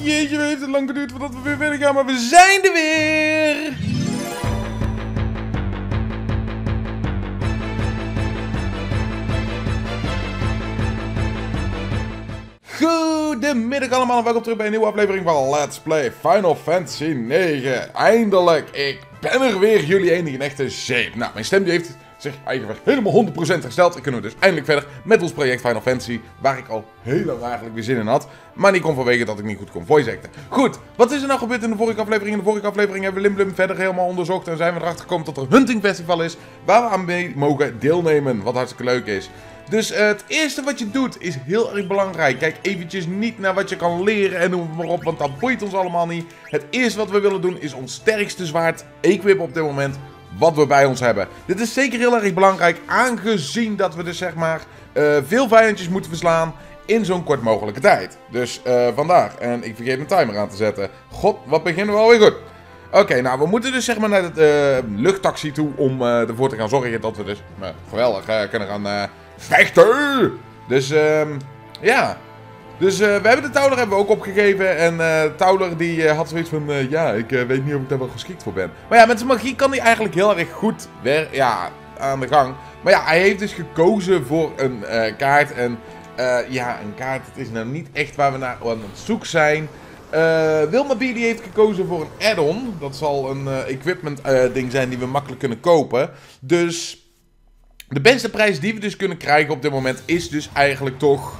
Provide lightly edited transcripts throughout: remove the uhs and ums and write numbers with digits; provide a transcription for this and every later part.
Jeetje, het heeft het lang geduurd voordat we weer verder gaan, maar we zijn er weer! Goedemiddag allemaal en welkom terug bij een nieuwe aflevering van Let's Play Final Fantasy 9. Eindelijk, ik ben er weer, jullie enige echte zeep. Nou, mijn stem die heeft zich eigenlijk helemaal 100% hersteld. En kunnen we dus eindelijk verder met ons project Final Fantasy, waar ik al heel lang eigenlijk weer zin in had. Maar niet kon vanwege dat ik niet goed kon voice acten. Goed, wat is er nou gebeurd in de vorige aflevering? In de vorige aflevering hebben we Lindblum verder helemaal onderzocht en zijn we erachter gekomen dat er een hunting festival is, waar we aan mee mogen deelnemen, wat hartstikke leuk is. Dus het eerste wat je doet is heel erg belangrijk. Kijk eventjes niet naar wat je kan leren en noem maar op, want dat boeit ons allemaal niet. Het eerste wat we willen doen is ons sterkste zwaard equippen op dit moment, wat we bij ons hebben. Dit is zeker heel erg belangrijk, aangezien dat we dus zeg maar veel vijandjes moeten verslaan in zo'n kort mogelijke tijd. Dus vandaar. En ik vergeet mijn timer aan te zetten. God, wat beginnen we alweer goed. Oké, nou we moeten dus zeg maar naar de luchttaxi toe om ervoor te gaan zorgen dat we dus geweldig kunnen gaan vechten. Dus ja. Dus we hebben de Tauler hebben we ook opgegeven. En Tauler die had zoiets van, ja, ik weet niet of ik daar wel geschikt voor ben. Maar ja, met zijn magie kan hij eigenlijk heel erg goed aan de gang. Maar ja, hij heeft dus gekozen voor een kaart. En ja, een kaart, het is nou niet echt waar we naar aan het zoeken zijn. Wilma B die heeft gekozen voor een add-on. Dat zal een equipment ding zijn die we makkelijk kunnen kopen. Dus de beste prijs die we dus kunnen krijgen op dit moment is dus eigenlijk toch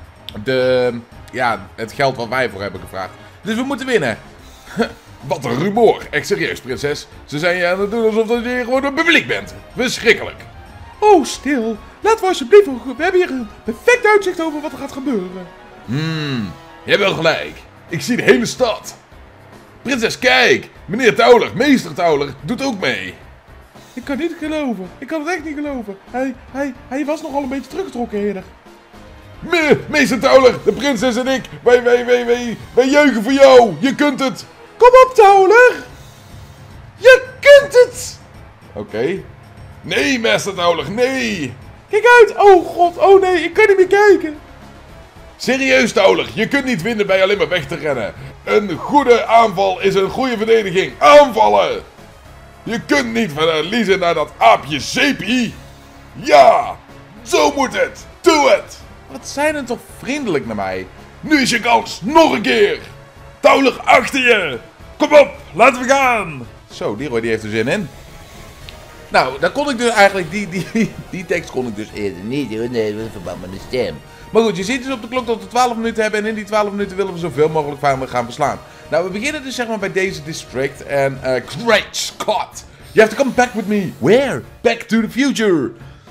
het geld wat wij voor hebben gevraagd. Dus we moeten winnen. Wat een rumoer. Echt serieus, prinses. Ze zijn je aan het doen alsof je gewoon een publiek bent. Verschrikkelijk. Oh, stil. Laten we alsjeblieft. We hebben hier een perfect uitzicht over wat er gaat gebeuren. Je hebt wel gelijk. Ik zie de hele stad. Prinses, kijk. Meneer Tauler, meester Tauler, doet ook mee. Ik kan niet geloven. Ik kan het echt niet geloven. Hij was nogal een beetje teruggetrokken eerder. Meester Tauler, de prinses en ik, wij juichen voor jou. Je kunt het. Kom op, Tauler. Je kunt het. Oké. Nee, meester Tauler, nee. Kijk uit. Oh god, oh nee, ik kan niet meer kijken. Serieus, Tauler, je kunt niet winnen bij alleen maar weg te rennen. Een goede aanval is een goede verdediging. Aanvallen! Je kunt niet verliezen naar dat aapje Zeepie. Ja, zo moet het. Doe het. Wat zijn er toch vriendelijk naar mij. Nu is je kans, nog een keer. Tauler, achter je. Kom op, laten we gaan. Zo, Leroy die heeft er zin in. Nou, dan kon ik dus eigenlijk, die tekst kon ik dus eerder niet doen. Nee, dat is verband met de stem. Maar goed, je ziet dus op de klok dat we 12 minuten hebben. En in die 12 minuten willen we zoveel mogelijk vijanden gaan verslaan. Nou, we beginnen dus zeg maar bij deze district. En Great Scott. You have to come back with me. Where? Back to the future.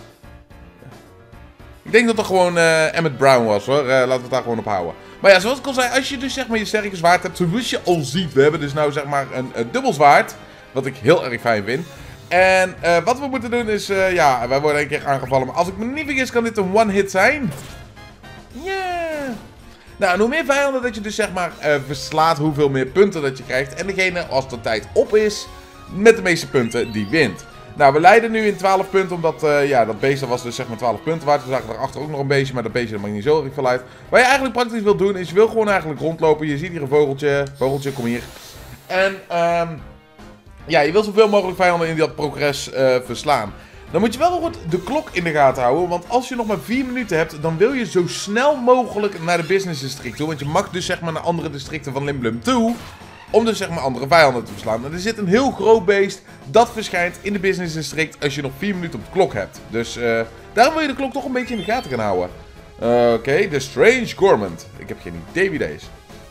Ik denk dat dat gewoon Emmett Brown was hoor. Laten we het daar gewoon op houden. Maar ja, zoals ik al zei, als je dus zeg maar je sterke zwaard hebt. Zoals je al ziet, we hebben dus nou zeg maar een dubbel zwaard. Wat ik heel erg fijn vind. En wat we moeten doen is, ja, wij worden een keer aangevallen. Maar als ik me niet vergis, kan dit een one-hit zijn. Yeah. Nou, en hoe meer vijanden dat je dus zeg maar verslaat, hoeveel meer punten dat je krijgt. En degene, als de tijd op is, met de meeste punten, die wint. Nou, we leiden nu in 12 punten, omdat ja, dat beest was dus zeg maar 12 punten waard. We zagen daarachter ook nog een beestje, maar dat beestje dat maakt niet zo erg veel uit. Wat je eigenlijk praktisch wil doen, is je wil gewoon eigenlijk rondlopen. Je ziet hier een vogeltje. Vogeltje, kom hier. En ja, je wil zoveel mogelijk vijanden in dat progress verslaan. Dan moet je wel goed de klok in de gaten houden, want als je nog maar 4 minuten hebt, dan wil je zo snel mogelijk naar de business district toe. Want je mag dus zeg maar naar andere districten van Lindblum toe, om dus zeg maar andere vijanden te verslaan. En er zit een heel groot beest, dat verschijnt in de business district als je nog 4 minuten op de klok hebt. Dus daarom wil je de klok toch een beetje in de gaten gaan houden. Oké, de Strange Gourmand. Ik heb geen idee wie deze is.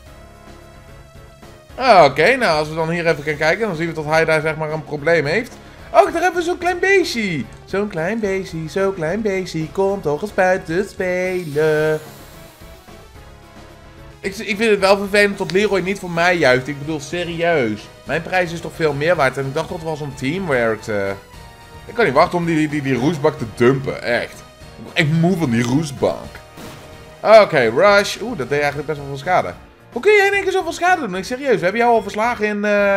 Oké, nou als we dan hier even gaan kijken, dan zien we dat hij daar zeg maar een probleem heeft. Oh, daar hebben we zo'n klein beestje. Zo'n klein beestje. Kom toch eens buiten spelen. Ik vind het wel vervelend dat Leroy niet voor mij juicht. Ik bedoel, serieus. Mijn prijs is toch veel meer waard. En ik dacht dat het wel zo'n team werkte. Ik kan niet wachten om die roestbak te dumpen. Echt. Ik word echt moe van die roestbak. Oké, Rush. Oeh, dat deed eigenlijk best wel veel schade. Hoe kun jij in één keer zoveel schade doen? Ik serieus. We hebben jou al verslagen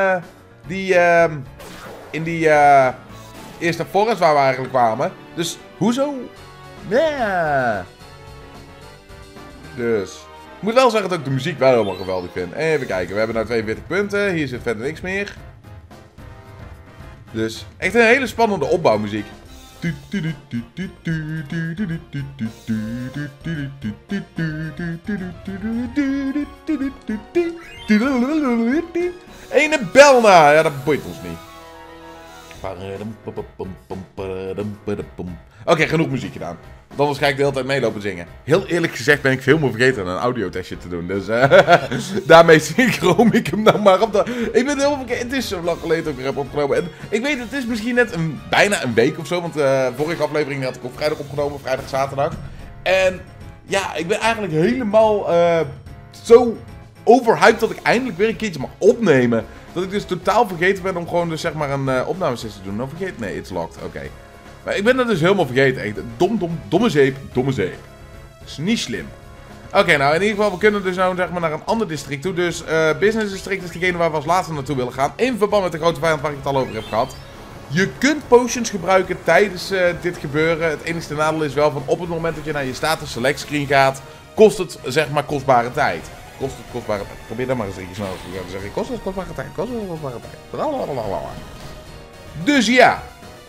in die eerste forest waar we eigenlijk kwamen. Dus, hoezo? Ja. Dus, Ik moet wel zeggen dat ik de muziek wel helemaal geweldig vind. Even kijken, we hebben nou 42 punten. Hier zit verder niks meer. Dus echt een hele spannende opbouwmuziek. Ene Belna. Ja, dat boeit ons niet. Oké, genoeg muziek gedaan. Want anders ga ik de hele tijd meelopen zingen. Heel eerlijk gezegd ben ik veel meer vergeten een audiotestje te doen. Dus daarmee synchroom ik hem dan maar op. Ik ben heel vergeten. Het is zo lang geleden dat ik er heb opgenomen. En ik weet, het is misschien net bijna een week of zo. Want vorige aflevering had ik op vrijdag opgenomen. Vrijdag, zaterdag. En ja, ik ben eigenlijk helemaal zo overhyped dat ik eindelijk weer een keertje mag opnemen. Dat ik dus totaal vergeten ben om gewoon dus zeg maar een opnamesessie te doen. Nou vergeet, nee, it's locked, oké. Maar ik ben dat dus helemaal vergeten, echt. Domme zeep, domme zeep. Dat is niet slim. Oké, nou in ieder geval, we kunnen dus nou zeg maar naar een ander district toe. Dus Business District is degene waar we als laatste naartoe willen gaan. In verband met de grote vijand waar ik het al over heb gehad. Je kunt potions gebruiken tijdens dit gebeuren. Het enige nadeel is wel van op het moment dat je naar je status select screen gaat, kost het zeg maar kostbare tijd. Kost het kostbare tijd. Probeer dat maar eens even snel te zeggen. Kost het kostbare tijd. Kost het kostbare tijd. Dus ja.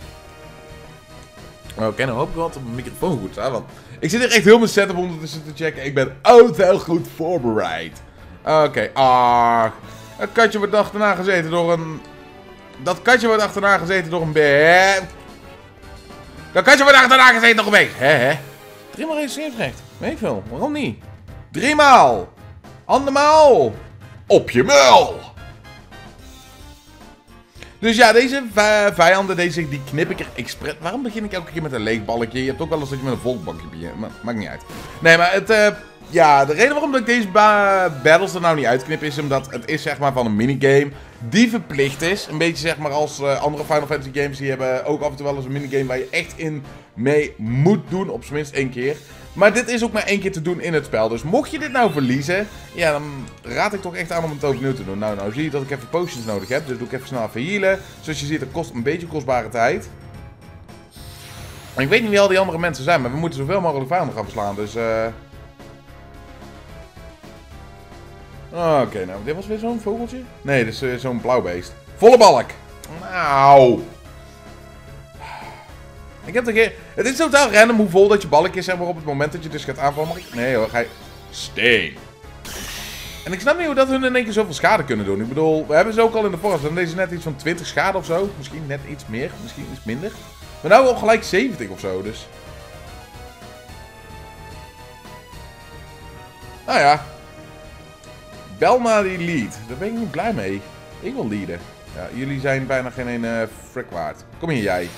Oké, nou hoop ik wel dat mijn microfoon goed staat. Want ik zit hier echt heel mijn setup ondertussen te checken. Ik ben heel goed voorbereid. Oké, dat katje wordt achterna gezeten door een... Dat katje wordt achterna gezeten door een beer. Dat katje wordt achterna gezeten door een beer. Hè? 3 maal eens scheefrecht. Weet ik veel. Waarom niet? 3 maal. Andermaal. Op je muil. Dus ja, deze vijanden, die knip ik er expres... Waarom begin ik elke keer met een leeg balkje? Je hebt ook wel eens dat je met een vol balkje begint. Maar maakt niet uit. Nee, maar het... ja, de reden waarom dat ik deze battles er nou niet uitknip is omdat het is zeg maar van een minigame die verplicht is. Een beetje zeg maar als andere Final Fantasy games, die hebben ook af en toe wel eens een minigame waar je echt in mee moet doen, op zijn minst 1 keer. Maar dit is ook maar 1 keer te doen in het spel. Dus mocht je dit nou verliezen, ja, dan raad ik toch echt aan om het overnieuw te doen. Nou zie je dat ik even potions nodig heb, dus doe ik even snel even healen. Zoals je ziet, het kost een beetje kostbare tijd. En ik weet niet wie al die andere mensen zijn, maar we moeten zoveel mogelijk vijanden gaan verslaan, dus Oké, nou, dit was weer zo'n vogeltje? Nee, dit is zo'n blauw beest. Volle balk! Nou. Ik heb het is totaal random hoe vol dat je balk is, zeg maar, op het moment dat je dus gaat aanvallen. Nee hoor, ga je... Steen. En ik snap niet hoe dat hun in één keer zoveel schade kunnen doen. Ik bedoel, we hebben ze ook al in de forest. Dan deze net iets van 20 schade of zo. Misschien net iets meer, misschien iets minder. Maar nou al gelijk 70 of zo, dus... Nou ja. Belma die lead. Daar ben ik niet blij mee. Ik wil leaden. Ja, jullie zijn bijna geen ene frik waard. Kom hier, jij.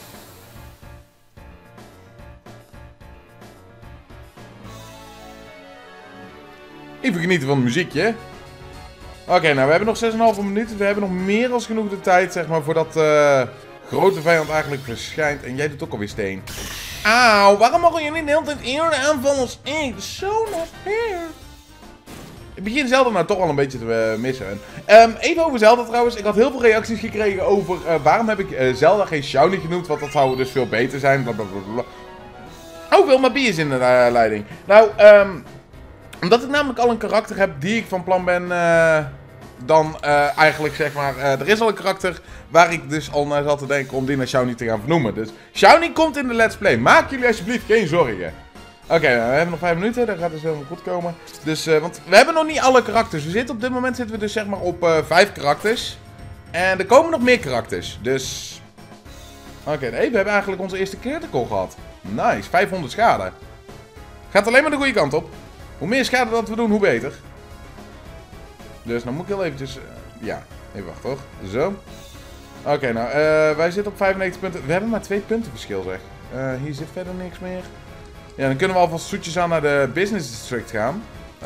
Even genieten van het muziekje. Oké, nou, we hebben nog 6,5 minuten. We hebben nog meer dan genoeg de tijd, zeg maar, voordat grote vijand eigenlijk verschijnt. En jij doet ook alweer steen. Auw, waarom mogen jullie de hele tijd eerder aanvallen als ik? Zo not fair. Ik begin Zelda nou toch al een beetje te missen. Even over Zelda trouwens. Ik had heel veel reacties gekregen over waarom heb ik Zelda geen Shiny genoemd. Want dat zou dus veel beter zijn. Blablabla. Oh, Wilma B is in de leiding. Nou, omdat ik namelijk al een karakter heb die ik van plan ben... dan eigenlijk zeg maar... er is al een karakter waar ik dus al naar zat te denken om die naar Shiny te gaan vernoemen. Dus Shiny komt in de Let's Play. Maak jullie alsjeblieft geen zorgen. Oké, nou, we hebben nog 5 minuten. Dat gaat dus helemaal goed komen. Dus, want we hebben nog niet alle karakters. Op dit moment zitten we dus zeg maar op 5 karakters. En er komen nog meer karakters. Dus... Oké, we hebben eigenlijk onze eerste critical gehad. Nice, 500 schade. Gaat alleen maar de goede kant op. Hoe meer schade dat we doen, hoe beter. Dus dan moet ik heel eventjes... ja, even wachten hoor. Zo. Oké, nou, wij zitten op 95 punten. We hebben maar 2 punten verschil zeg. Hier zit verder niks meer. Ja, dan kunnen we alvast zoetjes aan naar de Business District gaan.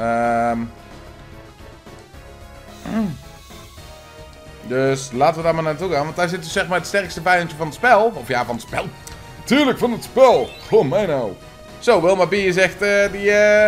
Dus laten we daar maar naartoe gaan. Want daar zit dus zeg maar het sterkste vijandje van het spel. Of ja, van het spel. Tuurlijk, van het spel. Goh, mij nou. Zo, Wilma B is echt, die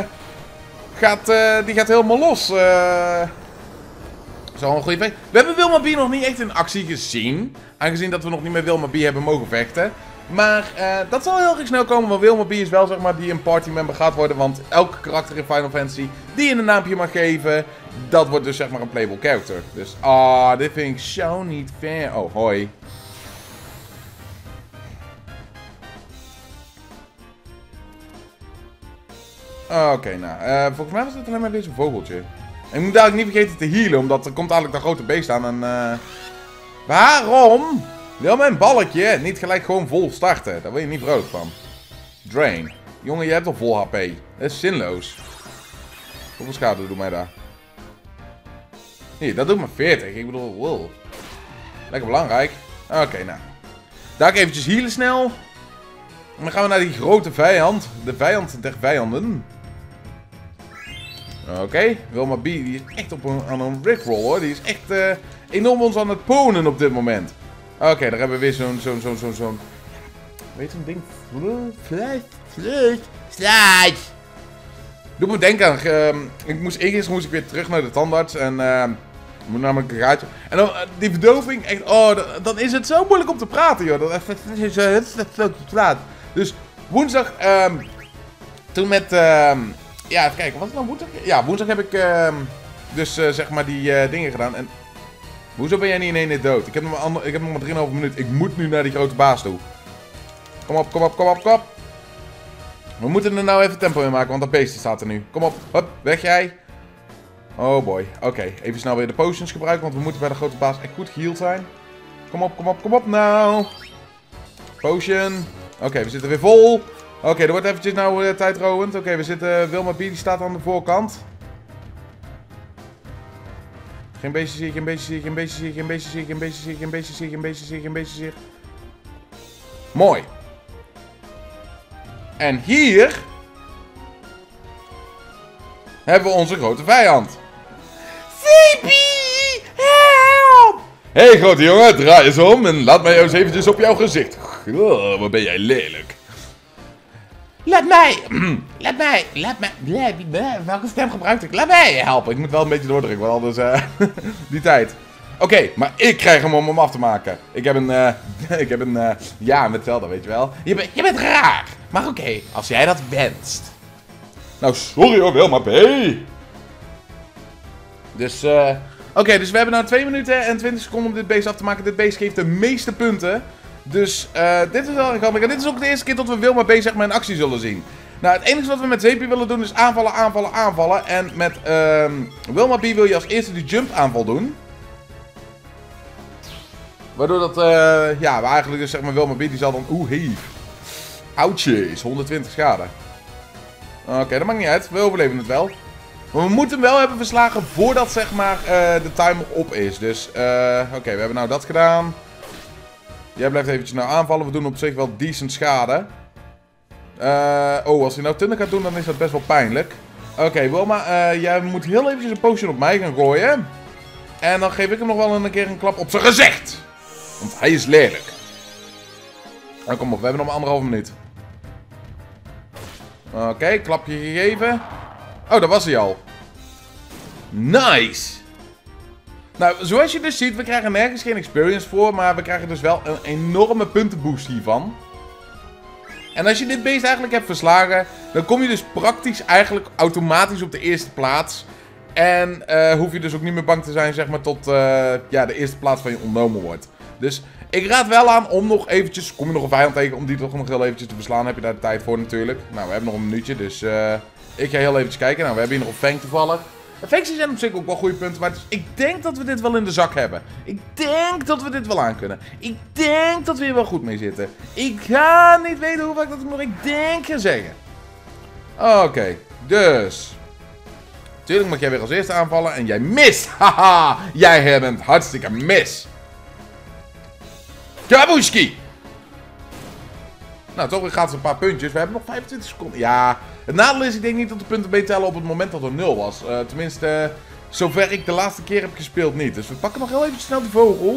gaat helemaal los. Zo een goede vecht. We hebben Wilma B nog niet echt in actie gezien. Aangezien dat we nog niet met Wilma B hebben mogen vechten. Maar dat zal heel erg snel komen, want Wilma B is wel zeg maar die een partymember gaat worden. Want elke karakter in Final Fantasy die je een naampje mag geven, dat wordt dus zeg maar een playable character. Dus dit vind ik zo niet fair. Oh, hoi. Oké, nou, volgens mij was het alleen maar deze vogeltje. En ik moet dadelijk niet vergeten te healen, omdat er komt dadelijk dat grote beest aan en waarom wil mijn balkje niet gelijk gewoon vol starten? Daar word je niet vrolijk van. Drain. Jongen, je hebt al vol HP. Dat is zinloos. Hoeveel schade doet mij daar? Hier, dat doet me 40. Ik bedoel, wow. Lekker belangrijk. Oké, nou. Daar eventjes healen snel. En dan gaan we naar die grote vijand. De vijand der vijanden. Oké, Wilma B die is echt aan een rickroll hoor. Die is echt enorm ons aan het ponen op dit moment. Oké, daar hebben we weer zo'n... Weet je zo'n ding? Slide. Doe me denken aan... Eerst moest ik weer terug naar de tandarts en... moet namelijk een gaatje. En dan die verdoving, echt... Oh, dan is het zo moeilijk om te praten joh. Dat is zo te praten. Dus woensdag... toen met... ja, even kijken. Wat is nou woensdag? Ja, woensdag heb ik... dus zeg maar die dingen gedaan. En... Hoezo ben jij niet in één dood? Ik heb nog maar 3,5 minuten. Ik moet nu naar die grote baas toe. Kom op, kom op, kom op, kom op. We moeten er nou even tempo in maken, want dat beest staat er nu. Kom op, hup, weg jij. Oh boy. Oké, even snel weer de potions gebruiken, want we moeten bij de grote baas echt goed geheeld zijn. Kom op, kom op, kom op nou. Potion. Oké, we zitten weer vol. Oké, er wordt eventjes nou tijdrovend. Oké, we zitten... Wilma B die staat aan de voorkant. Geen beestje zie, geen beestje zie, geen beestje zie, geen beestje zie, geen beestje zie, geen beestje zie, geen beestje zie, geen beestje zie. Mooi. En hier... hebben we onze grote vijand. Zeepie, help! Hé grote jongen, draai eens om en laat mij eens eventjes op jouw gezicht. Oh, wat ben jij lelijk. Laat mij, welke stem gebruikte ik? Laat mij helpen. Ik moet wel een beetje doordrukken, want anders die tijd. Oké, maar ik krijg hem om af te maken. Ik heb een, ja, met Zelda, weet je wel. Je bent raar. Maar oké, als jij dat wenst. Nou, sorry hoor, Wilma B. Dus, oké, dus we hebben nou 2 minuten en 20 seconden om dit beest af te maken. Dit beest geeft de meeste punten. Dus dit is wel grappig. En dit is ook de eerste keer dat we Wilma B zeg maar in actie zullen zien. Nou, het enige wat we met Zeepie willen doen is aanvallen, aanvallen, aanvallen. En met Wilma B wil je als eerste die jump aanval doen. Waardoor dat, ja, eigenlijk dus zeg maar Wilma B die zal dan... Oeh, heef. Ouchies, 120 schade. Oké, dat maakt niet uit. We overleven het wel. Maar we moeten hem wel hebben verslagen voordat zeg maar de timer op is. Dus, oké, we hebben nou dat gedaan. Jij blijft eventjes nou aanvallen. We doen op zich wel decent schade. Oh, als hij nou 20 gaat doen, dan is dat best wel pijnlijk. Oké, Wilma, jij moet heel eventjes een potion op mij gaan gooien. En dan geef ik hem nog wel een keer een klap op zijn gezicht. Want hij is lelijk. Nou, kom op, we hebben nog maar 1,5 minuut. Oké, klapje gegeven. Oh, dat was hij al. Nice. Nou, zoals je dus ziet, we krijgen nergens geen experience voor, maar we krijgen dus wel een enorme puntenboost hiervan. En als je dit beest eigenlijk hebt verslagen, dan kom je dus praktisch eigenlijk automatisch op de eerste plaats. En hoef je dus ook niet meer bang te zijn, zeg maar, tot ja, de eerste plaats van je ontnomen wordt. Dus ik raad wel aan om nog eventjes, kom je nog een vijand tegen, om die toch nog heel eventjes te beslaan. Heb je daar de tijd voor natuurlijk. Nou, we hebben nog een minuutje, dus ik ga heel eventjes kijken. Nou, we hebben hier nog een Fang toevallig. De Fangs zijn op zich ook wel goede punten, maar dus ik denk dat we dit wel in de zak hebben. Ik denk dat we dit wel aan kunnen. Ik denk dat we hier wel goed mee zitten. Ik ga niet weten hoe vaak dat ik nog ik denk ga zeggen. Oké, dus. Tuurlijk mag jij weer als eerste aanvallen en jij mist. Haha, jij bent hartstikke mis. Kabushki! Nou, toch weer gaat het een paar puntjes. We hebben nog 25 seconden. Ja, het nadeel is, ik denk niet dat de punten meetellen op het moment dat er 0 was. Tenminste, zover ik de laatste keer heb gespeeld niet. Dus we pakken nog heel even snel de vogel.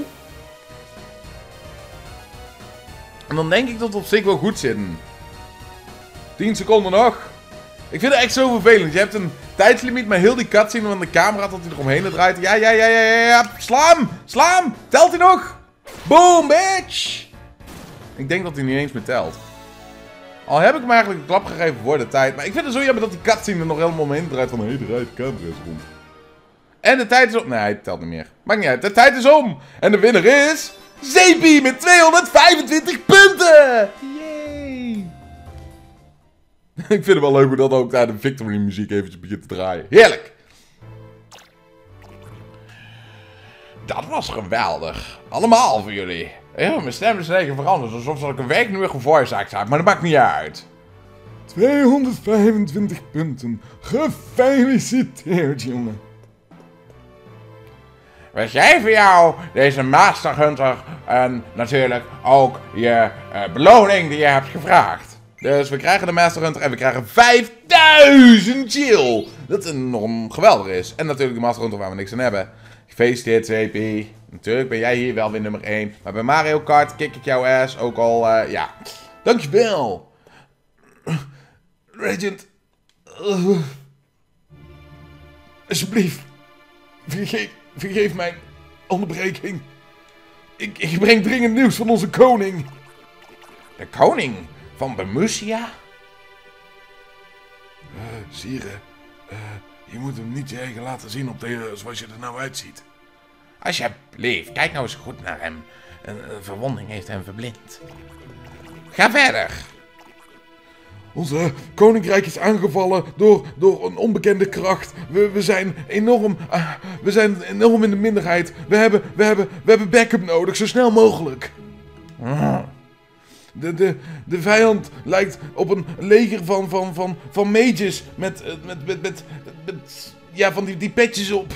En dan denk ik dat we op zich wel goed zitten. 10 seconden nog. Ik vind het echt zo vervelend. Je hebt een tijdslimiet met heel die cutscene van de camera tot hij eromheen draait. Ja. Sla hem! Telt hij nog? Boom, bitch! Ik denk dat hij niet eens meer telt. Al heb ik hem eigenlijk een klap gegeven voor de tijd. Maar ik vind het zo jammer dat die cutscene er nog helemaal omheen draait van... Hé, draait de camera eens rond. En de tijd is om... Nee, hij telt niet meer. Maakt niet uit. De tijd is om. En de winnaar is... Zeepie met 225 punten! Yay! Ik vind het wel leuk hoe dat ook daar de victory muziek eventjes begint te draaien. Heerlijk! Dat was geweldig. Allemaal voor jullie. Ja, mijn stem is even veranderd. Alsof ik een week nu weer gevoiceact heb. Maar dat maakt niet uit. 225 punten. Gefeliciteerd, jongen. We geven jou deze Master Hunter en natuurlijk ook je beloning die je hebt gevraagd. Dus we krijgen de Master Hunter en we krijgen 5000 chill. Dat enorm geweldig is. En natuurlijk de Master Hunter waar we niks aan hebben. Gefeliciteerd, Zeepie. Natuurlijk ben jij hier wel weer nummer 1. Maar bij Mario Kart kick ik jouw ass ook al, ja. Dankjewel. Regent. Alsjeblieft. Vergeef mijn onderbreking. Ik breng dringend nieuws van onze koning. De koning van Bemusia? Sire, je moet hem niet je eigen laten zien op de, zoals je er nou uitziet. Alsjeblieft, kijk nou eens goed naar hem. Een verwonding heeft hem verblind. Ga verder. Onze koninkrijk is aangevallen door een onbekende kracht. We zijn enorm in de minderheid. We hebben backup nodig, zo snel mogelijk. De vijand lijkt op een leger van mages met ja, van die petjes op.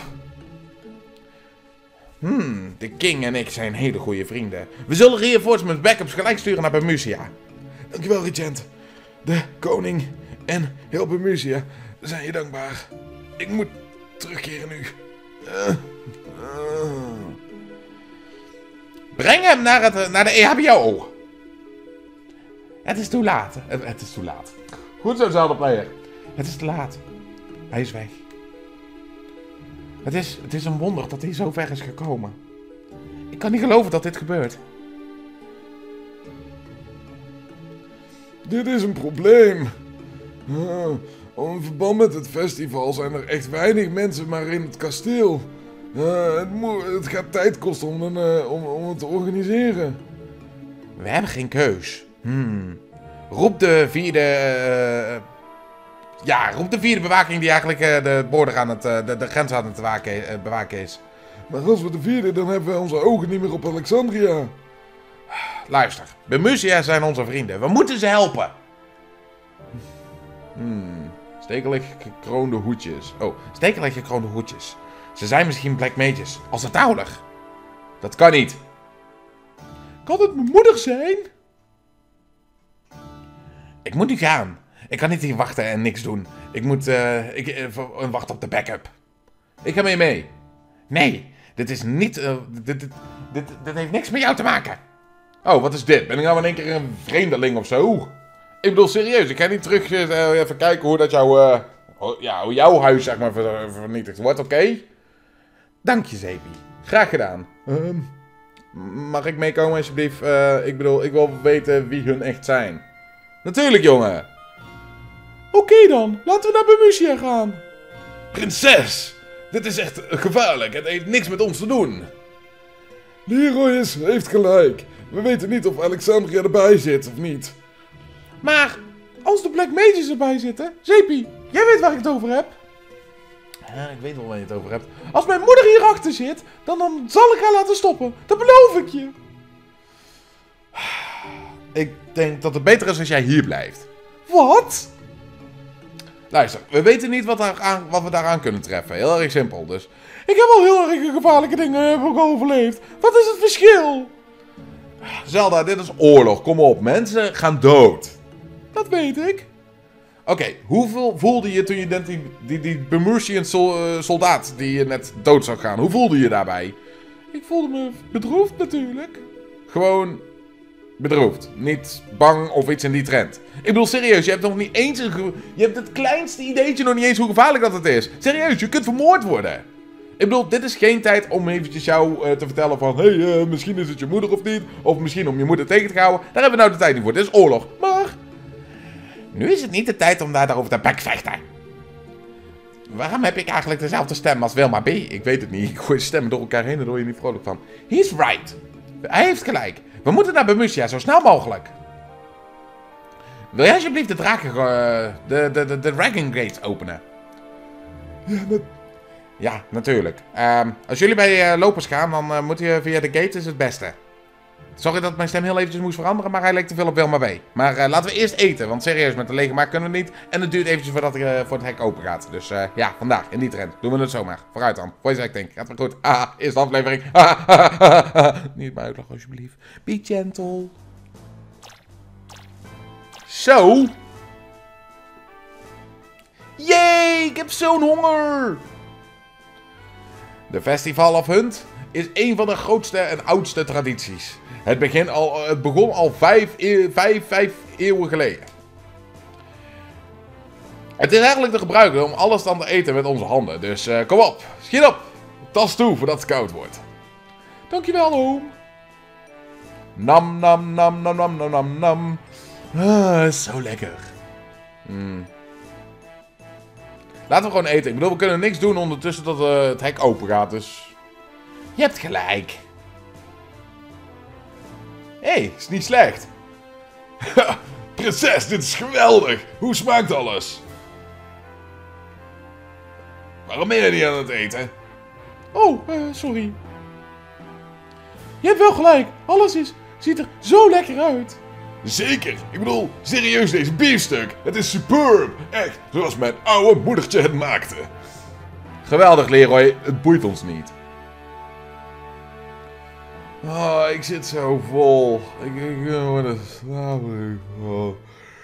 De king en ik zijn hele goede vrienden. We zullen reinforcements backups gelijk sturen naar Bemusia. Dankjewel, Regent. De koning en heel Bemusia zijn je dankbaar. Ik moet terugkeren nu. Breng hem naar de EHBO. Het is te laat. Het is te laat. Goed zo, Zelda-player. Het is te laat. Hij is weg. Het is een wonder dat hij zo ver is gekomen. Ik kan niet geloven dat dit gebeurt. Dit is een probleem. In verband met het festival zijn er echt weinig mensen maar in het kasteel. Het gaat tijd kosten om het te organiseren. We hebben geen keus. Roep de vierde bewaking die eigenlijk de border aan de grens aan het bewaken is. Maar als we de vierde, dan hebben we onze ogen niet meer op Alexandria. Luister, Bemusia zijn onze vrienden. We moeten ze helpen. Stekelig gekroonde hoedjes. Oh, stekelig gekroonde hoedjes. Ze zijn misschien Black Mages. Als het touwlig. Dat kan niet. Kan het mijn moeder zijn? Ik moet nu gaan. Ik kan niet hier wachten en niks doen. Ik moet wachten op de backup. Ik ga mee. Nee, dit is niet... Dit heeft niks met jou te maken. Oh, wat is dit? Ben ik nou in één keer een vreemdeling of zo? Ik bedoel, serieus. Ik ga niet terug even kijken hoe dat hoe jouw huis, zeg maar, vernietigd wordt, oké? Dank je, Zeepie. Graag gedaan. Mag ik meekomen, alsjeblieft? Ik bedoel, ik wil weten wie hun echt zijn. Natuurlijk, jongen. Oké dan, laten we naar Bemusia gaan. Prinses, dit is echt gevaarlijk. Het heeft niks met ons te doen. Leroy heeft gelijk. We weten niet of Alexandria erbij zit of niet. Maar als de Black Mages erbij zitten... Zeepie, jij weet waar ik het over heb. Ja, ik weet wel waar je het over hebt. Als mijn moeder hierachter zit, dan zal ik haar laten stoppen. Dat beloof ik je. Ik denk dat het beter is als jij hier blijft. Wat? Luister, we weten niet wat we daaraan kunnen treffen. Heel erg simpel, dus. Ik heb al heel erg gevaarlijke dingen overleefd. Wat is het verschil? Zelda, dit is oorlog. Kom op, mensen gaan dood. Dat weet ik. Oké, hoeveel voelde je toen je die Bemusian soldaat die je net dood zag gaan? Hoe voelde je daarbij? Ik voelde me bedroefd natuurlijk. Gewoon bedroefd. Niet bang of iets in die trend. Ik bedoel, serieus, je hebt nog niet eens je hebt het kleinste ideetje nog niet eens hoe gevaarlijk dat het is. Serieus, je kunt vermoord worden. Ik bedoel, dit is geen tijd om eventjes jou te vertellen van... Hé, misschien is het je moeder of niet. Of misschien om je moeder tegen te houden. Daar hebben we nou de tijd niet voor. Dit is oorlog. Maar... nu is het niet de tijd om daarover te bekvechten. Waarom heb ik eigenlijk dezelfde stem als Wilma B? Ik weet het niet. Ik gooi stemmen door elkaar heen en daar word je niet vrolijk van. He's right. Hij heeft gelijk. We moeten naar Bemusia, zo snel mogelijk. Wil jij alsjeblieft de de Dragon Gate openen? Ja, natuurlijk. Als jullie bij lopers gaan, dan moet je via de gate, is het beste. Sorry dat mijn stem heel eventjes moest veranderen, maar hij leek te veel op Wilma B. Maar laten we eerst eten, want serieus, met de lege maag kunnen we niet. En het duurt eventjes voordat voor het hek open gaat. Dus ja, vandaag, in die trend, doen we het zomaar. Vooruit dan, voice acting, gaat wel goed. Eerste aflevering. Niet meer uitlachen alsjeblieft. Be gentle. Zo. Jee, ik heb zo'n honger. De Festival of Hunt is een van de grootste en oudste tradities. Het begon al 5 eeuwen geleden. Het is eigenlijk te gebruiken om alles dan te eten met onze handen. Dus kom op, schiet op. Tas toe voordat het koud wordt. Dankjewel, oom. Nam, nam, nam, nam, nam, nam, nam, nam. Zo lekker. Laten we gewoon eten. Ik bedoel, we kunnen niks doen ondertussen tot het hek open gaat, dus... Je hebt gelijk. Hé, is niet slecht. Prinses, dit is geweldig. Hoe smaakt alles? Waarom ben je niet aan het eten? Oh, sorry. Je hebt wel gelijk. Alles ziet er zo lekker uit. Zeker. Ik bedoel, serieus deze biefstuk. Het is superb. Echt, zoals mijn oude moedertje het maakte. Geweldig, Leroy. Het boeit ons niet. Oh, ik zit zo vol. Ik word er slaperig van.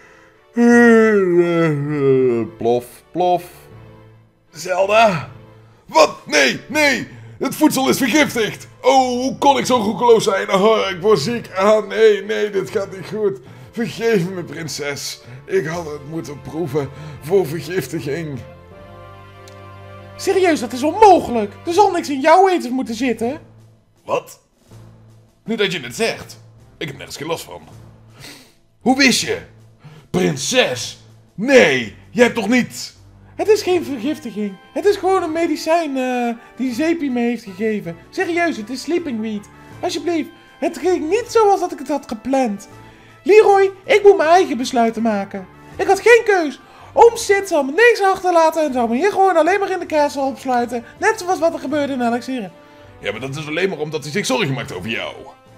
Plof, plof. Zelda? Wat? Nee, nee. Het voedsel is vergiftigd. Oh, hoe kon ik zo roekeloos zijn? Oh, ik word ziek. Nee, dit gaat niet goed. Vergeef me, prinses. Ik had het moeten proeven voor vergiftiging. Serieus, dat is onmogelijk. Er zal niks in jouw eten moeten zitten. Wat? Nu dat je het zegt. Ik heb nergens geen last van. Hoe wist je? Prinses? Nee, jij hebt toch niet... Het is geen vergiftiging. Het is gewoon een medicijn die Zeepie me heeft gegeven. Serieus, het is sleeping weed. Alsjeblieft, het ging niet zoals dat ik het had gepland. Leroy, ik moet mijn eigen besluiten maken. Ik had geen keus. Oom Sid zal me niks achterlaten en zou me hier gewoon alleen maar in de castle opsluiten. Net zoals wat er gebeurde in Alexeren. Ja, maar dat is alleen maar omdat hij zich zorgen maakt over jou.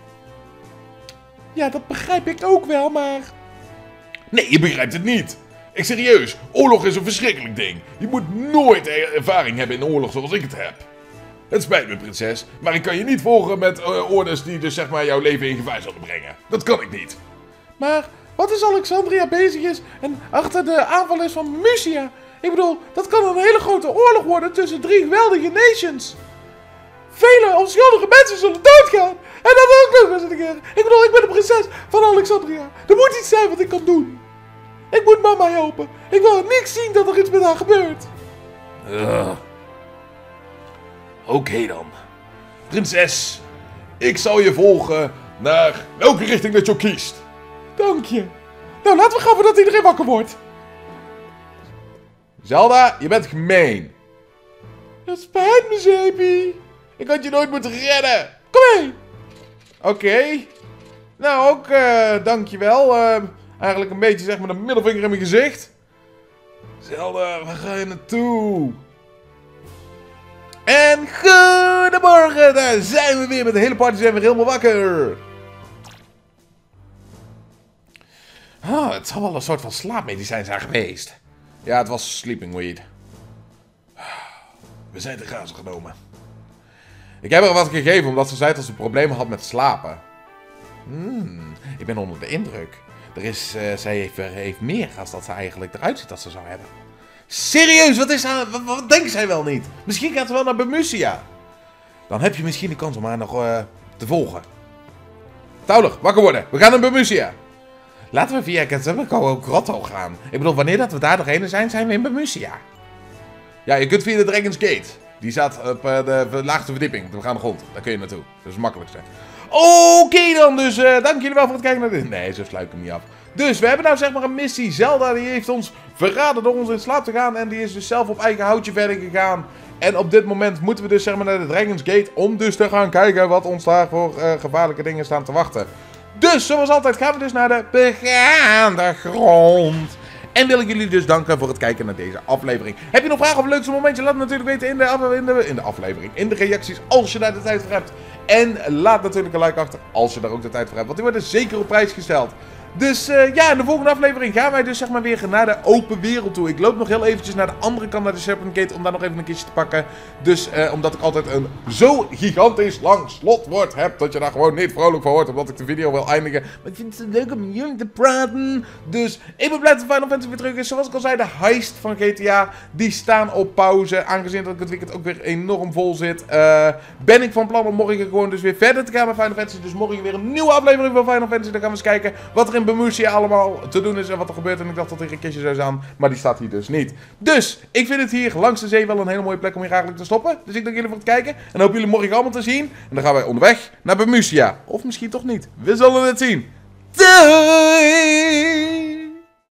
Ja, dat begrijp ik ook wel, maar... Nee, je begrijpt het niet. Ik serieus, oorlog is een verschrikkelijk ding. Je moet nooit ervaring hebben in oorlog zoals ik het heb. Het spijt me, prinses, maar ik kan je niet volgen met orders die dus zeg maar jouw leven in gevaar zullen brengen. Dat kan ik niet. Maar wat als Alexandria bezig is en achter de aanval is van Musia? Ik bedoel, dat kan een hele grote oorlog worden tussen 3 geweldige nations. Vele onschuldige mensen zullen doodgaan. En dat ook nog eens een keer. Ik bedoel, ik ben de prinses van Alexandria. Er moet iets zijn wat ik kan doen. Ik moet mama helpen. Ik wil niks zien dat er iets met haar gebeurt. Oké dan. Prinses, ik zal je volgen naar welke richting dat je ook kiest. Dank je. Nou, laten we gaan voordat iedereen wakker wordt. Zelda, je bent gemeen. Het spijt me, Zeepie. Ik had je nooit moeten redden. Kom mee. Oké. Nou, ook dankjewel. Eigenlijk een beetje zeg maar de middelvinger in mijn gezicht. Zelda, waar ga je naartoe? En goedemorgen, daar zijn we weer met de hele party, zijn we helemaal wakker. Het zal wel een soort van slaapmedicijn zijn geweest. Ja, het was sleeping weed. We zijn te grazen genomen. Ik heb haar wat gegeven omdat ze zei dat ze problemen had met slapen. Ik ben onder de indruk. Zij heeft meer als dat ze eigenlijk eruit ziet dat ze zou hebben. Serieus, wat denkt zij wel niet? Misschien gaat ze wel naar Bemusia. Dan heb je misschien de kans om haar nog te volgen. Tauler, wakker worden. We gaan naar Bemusia. Laten we via Quetzalcoatl Grotto gaan. Ik bedoel, wanneer dat we daar doorheen zijn, zijn we in Bemusia. Ja, je kunt via de Dragon's Gate. Die staat op de laagste verdieping, op de begane grond. Daar kun je naartoe. Dat is het makkelijkste. Oké dan, dus dank jullie wel voor het kijken naar dit. Nee, zo sluit ik hem niet af. Dus we hebben nou zeg maar een missie. Zelda die heeft ons verraden door ons in slaap te gaan. En die is dus zelf op eigen houtje verder gegaan. En op dit moment moeten we dus zeg maar naar de Dragon's Gate. Om dus te gaan kijken wat ons daar voor gevaarlijke dingen staan te wachten. Dus zoals altijd gaan we dus naar de begaande grond. En wil ik jullie dus danken voor het kijken naar deze aflevering. Heb je nog vragen of een leukste momentje? Laat het natuurlijk weten in de aflevering. In de reacties als je daar de tijd voor hebt. En laat natuurlijk een like achter als je daar ook de tijd voor hebt. Want die worden zeker op prijs gesteld. Dus ja, in de volgende aflevering gaan wij dus zeg maar weer naar de open wereld toe. Ik loop nog heel eventjes naar de andere kant, naar de Serpent Gate, om daar nog even een kistje te pakken. Dus omdat ik altijd een zo gigantisch lang slotwoord heb, dat je daar gewoon niet vrolijk van hoort, omdat ik de video wil eindigen. Maar ik vind het leuk om jullie te praten. Dus ik ben blij dat Final Fantasy weer terug is. Zoals ik al zei, de heist van GTA, die staan op pauze. Aangezien dat ik het weekend ook weer enorm vol zit, ben ik van plan om morgen gewoon dus weer verder te gaan met Final Fantasy. Dus morgen weer een nieuwe aflevering van Final Fantasy. Dan gaan we eens kijken wat er in Bemusia allemaal te doen is en wat er gebeurt. En ik dacht dat er een kistje zou staan, maar die staat hier dus niet. Dus, ik vind het hier langs de zee wel een hele mooie plek om hier eigenlijk te stoppen. Dus ik dank jullie voor het kijken en hoop jullie morgen allemaal te zien. En dan gaan wij onderweg naar Bemusia. Of misschien toch niet. We zullen het zien. Doei!